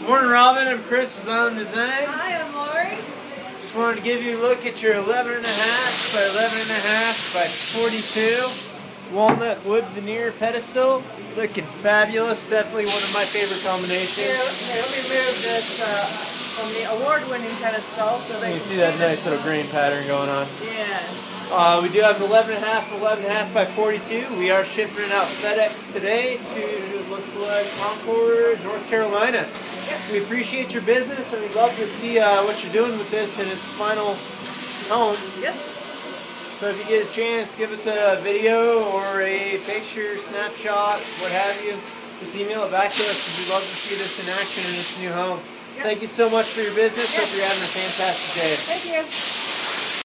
Morning, Robin. I'm Chris with Island Designs. Hi, I'm Lori. Just wanted to give you a look at your 11.5 by 11.5 by 42 walnut wood veneer pedestal. Looking fabulous. Definitely one of my favorite combinations. Here, let me move this from the award-winning pedestal so they You can see that nice little grain pattern going on. Yeah. We do have an 11.5 by 42. We are shipping it out FedEx today to, looks like, Concord, North Carolina. Yep. We appreciate your business and we'd love to see what you're doing with this in its final home. Yep. So if you get a chance, give us a video or a picture, snapshot, what have you. Just email it back to us because we'd love to see this in action in this new home. Yep. Thank you so much for your business. Yep. Hope you're having a fantastic day. Thank you.